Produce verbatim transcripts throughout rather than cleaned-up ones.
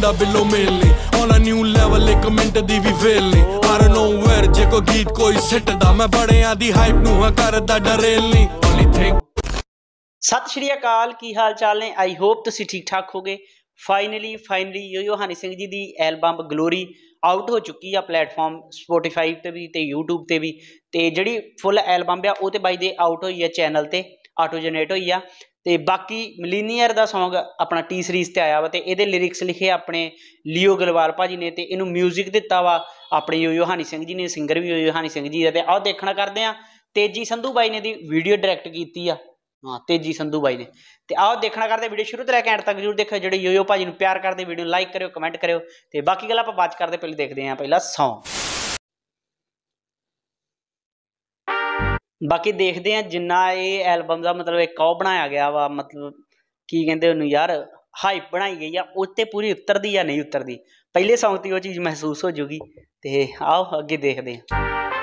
Munda billionaire on a new level एक minute दी भी फेलनी आई डोंट नो वेयर जे को गीत कोई सिटदा मैं बड़े आदी हाइप नू हां करदा डरेलनी ओनली थिंक। सत श्री अकाल, की हाल चाल ने? आई होप तुसी ठीक ठाक हो गए। Finally finally yo yo Honey Singh ji की एल्बम ग्लोरी आउट हो चुकी है प्लेटफॉर्म स्पॉटिफाई ते भी ते यूट्यूब ते भी। ते जिहड़ी फुल एल्बम आ वो तो बाई दे आउट हुई है चैनल ते ऑटो जनरेट हुई आ। ते बाकी मिलीनियर का सॉन्ग अपना टी सीरीज़ ते आया वा ते इहदे लिरिक्स लिखे अपने लियो गलवाल भाजी ने ते इनू म्यूजिक दिता वा अपने योयो हनी सिंह जी ने, सिंगर भी योयो हनी सिंह जी है। आओ देखना करते हैं तेजी संधू बाई ने दी वीडियो डायरैक्ट की आ। हाँ तेजी संधू बाई ने। तो आओ देखना करते वीडियो शुरू तो लैके एंड तक जरूर देखो। जो योयो भाजी नूं प्यार करते वीडियो लाइक करो, कमेंट करो। तो बाकी गल आप बात करते पहले देखते हैं पहला सॉन्ग। बाकी देखते हैं जिन्ना ये एल्बम का मतलब एक कौ बनाया गया वा, मतलब की कहते उन्होंने यार हाइप बनाई गई है उत्ते पूरी उतरती या नहीं उतरती। पहले सॉन्ग की वो चीज़ महसूस हो जूगी। तो आओ अगे देखते हैं।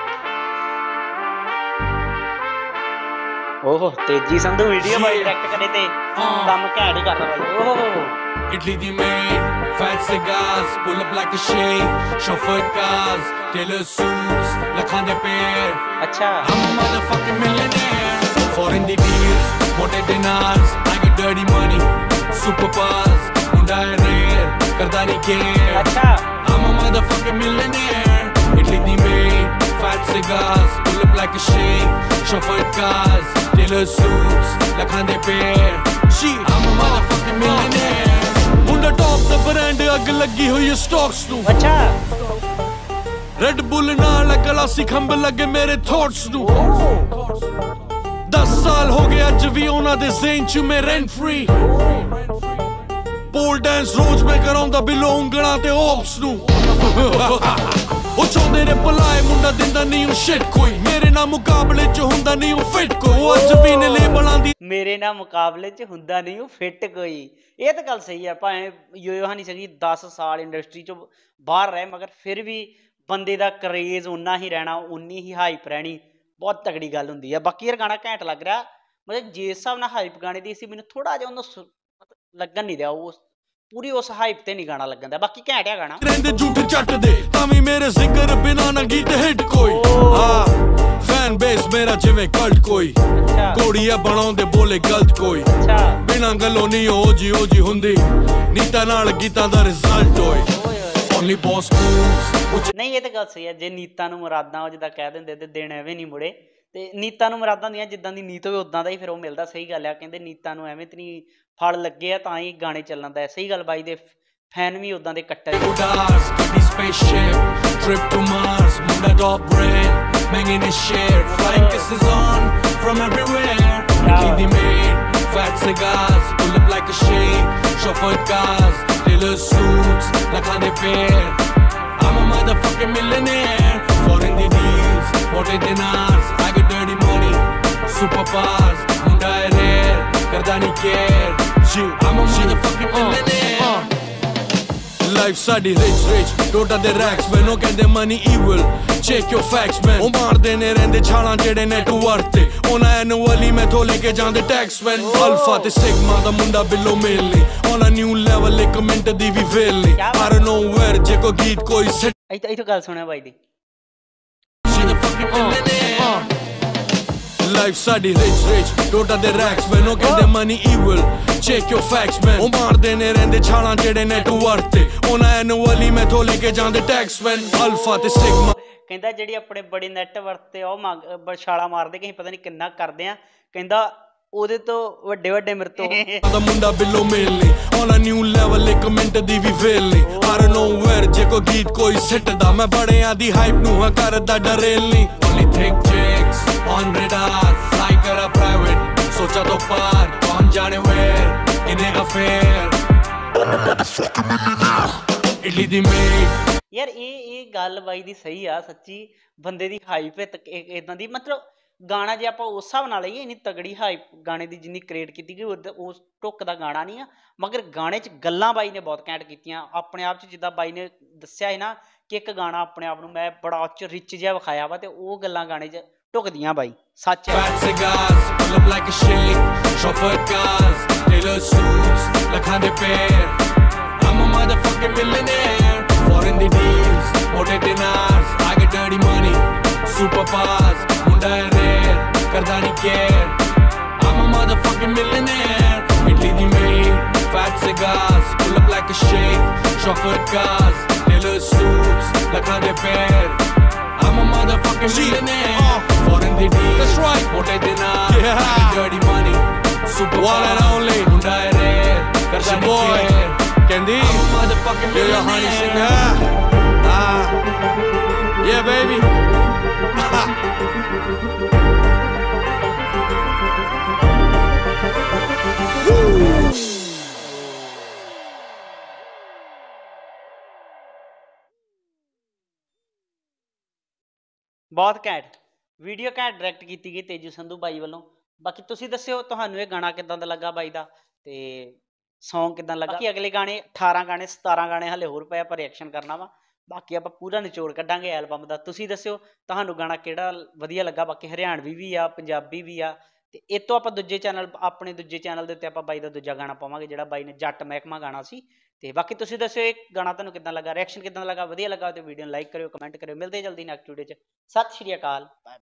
ओहो तेजी संधू वीडियो भाई डायरेक्ट करे ते काम घैंट ही कर रहा भाई। ओहो इटली दी made fat cigars pull up like a shade chauffeur cars tailor suits lakhande pair अच्छा I'm a motherfucking millionaire foreign the deals mote dinars I got dirty money super buzz munda rare karda nahi care अच्छा I'm a motherfucking millionaire Italy the maid fat cigars pull up like a shade chauffeur cars tailor suits lakhande pair she I'm a motherfucking millionaire मुंडा top the brand अग लगी हुई है stocks नू अच्छा red bull नाल गलासी खंब लगे मेरे थॉट्स नू दस साल हो गए अज भी उन्हां दे ज़हन च मैं रेंट फ्री पोल डांस रोज मैं कराउंदा बिलो उंगलां ते ऑप्स नू ओ चाहुंदे ने भलाए मुंडा दिंदा नहीं ओ शिट कोई मेरे नाल मुकाबले च हुंदा नहीं ओ फिट कोई अज भी ने लेबलां दी मेरे नाल मुकाबले च हुंदा नहीं ओ फिट कोई। ये तो गल सही है भावें योयो हनी सिंह जी दस साल इंडस्ट्री चो बाहर रहे मगर फिर भी बंदे का क्रेज उन्ना ही रहना, उन्नी ही हाइप रहनी, बहुत तगड़ी गल हुंदी है। बाकी यार गाना घैंट लग रहा, मतलब जिस हिसाब नाल हाइप गाने दी सी मैनूं थोड़ा जिहा उन्होंने लगन नहीं दिया उस पूरी उस हाइप ते नहीं गाना लगन दिया। बाकी घैंट है गाना। रहंदे झूठ चट दे तावी मेरे जिक्र बिना ना गीत हिट कोई हां फैन बेस मेरा जिवें कल्ट कोई कोड़िया बनाउंदे बोले गलत कोई अच्छा बिना गलों नहीं हो जी हो जी हुंदी नीता नाल गीतां दा रिजल्ट होए ओनली बॉस मूव्स। नहीं ये तो गल सही है जे नीतां नूं मुरादां हो जिद्दां कह दिंदे ते दिन एवें नहीं मुड़े ते नीतां नूं मुरादां हुंदियां जिद्दां दी नीत होवे उदां दा ही फिर वो मिलदा। सही गल है कहंदे नीतां नूं एवें ते नहीं फल लगे आ तां ही गाने चलन दा। सही गल बाई दे फैन भी उदां दे कट्टर उडास दी स्पेसशिप ट्रिप टू मार्स मुंडा टॉप ब्रांड मैंगे ने share flying kisses on from everywhere Italy the maid fat cigars pull up like a shade chauffeur cars tailor suits lakhande pair I'm a motherfucking millionaire foreign the deals mote dinars I got dirty money super bars munda rare karda nahi care I'm a motherfucking millionaire Life साडी rich rich टोटा दे racks when no कहंदे money evil check your facts man ओ मार देने रहंदे छालां जेड़े net worth ते ओना annually मैं थो लेके जांदे टैक्स मैन अल्फा ते सिग्मा दा मुंडा billionaire on a new level एक मिनट दी भी फेलनी आई डोंट नो वेयर जे को गीत कोई सिट इथों इथों गल सुने भाई दी Life साडी rich rich टोटा दे racks when no कहंदे money evil check your facts man ओ मार देने रहंदे छालां जेड़े नेट वर्थ ते ओना एनुअली मैं थो लेके जांदे टैक्स मैन अल्फा ते सिग्मा कहंदा जेड़ी अपने बड़ी नेट वर्थ ते ओ मंग छाला मारदे कि पता नहीं किन्ना करदे आ कहंदा ओदे तो वड्डे वड्डे मेरे तो दा मुंडा billionaire on a new level एक मिनट दी भी फेलनी आई डोंट नो वेयर जे को गीत कोई सिटदा मैं बड़े आदी हाइप नू हां करदा डरेलनी only think chicks on radar fly करा प्राइवेट सोचा तो पार कौन जाने वेयर किने का फेयर इटली दी मेड यार ये ये गल बाई दी सही आ सच्ची बंदे दी हाइप इदां दी मतलब गाना जे आपां उस हिसाब नाल लईए इन्नी तगड़ी हाइप गाने दी जिन्नी क्रिएट कीती गई उस ढुक दा गाना नहीं आ मगर गाने च गल्लां बाई ने बहुत घैंट कीतियां अपने आप च जिद्दां बाई ने दस्सिया है ना कि एक गाना अपने आप नूं मैं बड़ा उच्च रिच जिहा विखाया वा ते ओह गल्लां गाने च ढुकदियां बाई सच है। Fat cigars pull up like a shake chauffeur cars tailor suits lakhande pair I'm a motherfucking fast, munda hai rare, karda nahi care. I'm a motherfucking millionaire. Italy di made, fat cigars, pull up like a shake, chauffeur cars, tailor suits, lakha de pair. I'm a motherfucking millionaire. Foreign the deals, that's right. Mote dinar, yeah. Dirty money, super one and only. Munda hai rare, karda nahi care. Candy, I'm a motherfucking millionaire. Yeah, honey, sing that. Ah, yeah, baby. बहुत घैंट video घैंट direct की गई Tezu Sandhu by वालों। बाकी तुसी दस्सिओ तुहानू ये गाना किदां दा लगा बाई दा ते सॉन्ग किदां लगा। बाकी अगले गाने अठारह गाने सतारह गाने हले होर पे पर रिएक्शन करना वा। बाकी आप पूरा निचोड़ कड्डांगे एल्बम दा। तुसी दस्सिओ तुहानू गाना किहड़ा वधिया लगा। बाकी हरियाणवी भी आ पंजाबी भी आ ते इस तो आप दूजे चैनल अपने दूजे चैनल के उत्ते आप बाई दा दूजा गाना पावांगे जिहड़ा बाई ने जट महकमा गाना सी। ते बाकी तुसी दस्सिओ एक गाना तुहानू किदां लगा, रिएक्शन किदां लगा, वधिया लगा तो वीडियो लाइक करियो, कमेंट करियो। मिलते जल्दी नैक्सट वीडियो च। सत श्री अकाल।